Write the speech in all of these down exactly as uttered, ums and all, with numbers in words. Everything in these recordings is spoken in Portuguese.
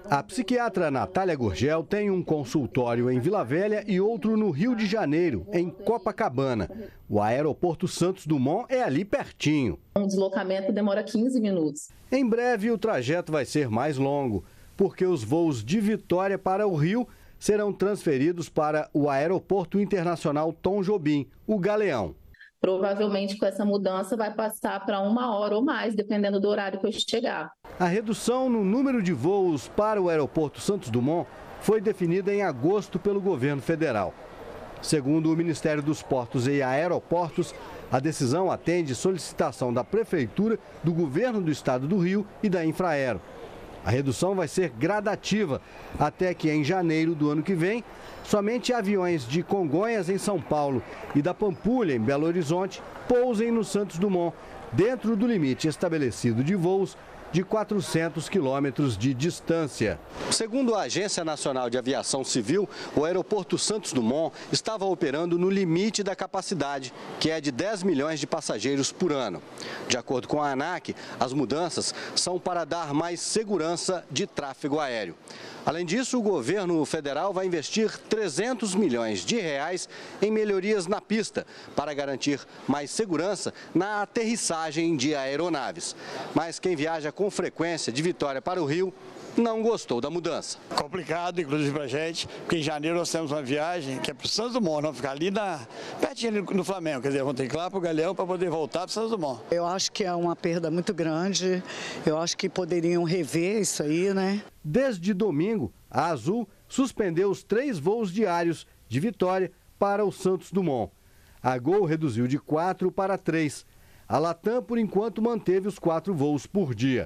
A psiquiatra Natália Gurgel tem um consultório em Vila Velha e outro no Rio de Janeiro, em Copacabana. O aeroporto Santos Dumont é ali pertinho. Um deslocamento demora quinze minutos. Em breve o trajeto vai ser mais longo, porque os voos de Vitória para o Rio serão transferidos para o Aeroporto Internacional Tom Jobim, o Galeão. Provavelmente com essa mudança vai passar para uma hora ou mais, dependendo do horário que eu chegar. A redução no número de voos para o aeroporto Santos Dumont foi definida em agosto pelo governo federal. Segundo o Ministério dos Portos e Aeroportos, a decisão atende solicitação da Prefeitura, do Governo do Estado do Rio e da Infraero. A redução vai ser gradativa, até que em janeiro do ano que vem, somente aviões de Congonhas, em São Paulo, e da Pampulha, em Belo Horizonte, pousem no Santos Dumont, dentro do limite estabelecido de voos de quatrocentos quilômetros de distância. Segundo a Agência Nacional de Aviação Civil, o aeroporto Santos Dumont estava operando no limite da capacidade, que é de dez milhões de passageiros por ano. De acordo com a ANAC, as mudanças são para dar mais segurança de tráfego aéreo. Além disso, o governo federal vai investir trezentos milhões de reais em melhorias na pista para garantir mais segurança na aterrissagem de aeronaves. Mas quem viaja com frequência de Vitória para o Rio não gostou da mudança. Complicado, inclusive, para a gente, porque em janeiro nós temos uma viagem que é para o Santos Dumont, não ficar ali na, pertinho ali no Flamengo, quer dizer, vamos ter que ir lá para o Galeão para poder voltar para o Santos Dumont. Eu acho que é uma perda muito grande, eu acho que poderiam rever isso aí, né? Desde domingo, a Azul suspendeu os três voos diários de Vitória para o Santos Dumont. A Gol reduziu de quatro para três. A Latam, por enquanto, manteve os quatro voos por dia.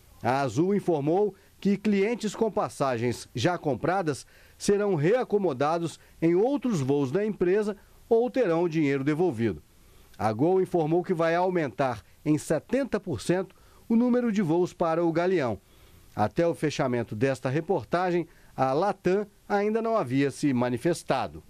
A Azul informou que clientes com passagens já compradas serão reacomodados em outros voos da empresa ou terão o dinheiro devolvido. A Gol informou que vai aumentar em setenta por cento o número de voos para o Galeão. Até o fechamento desta reportagem, a Latam ainda não havia se manifestado.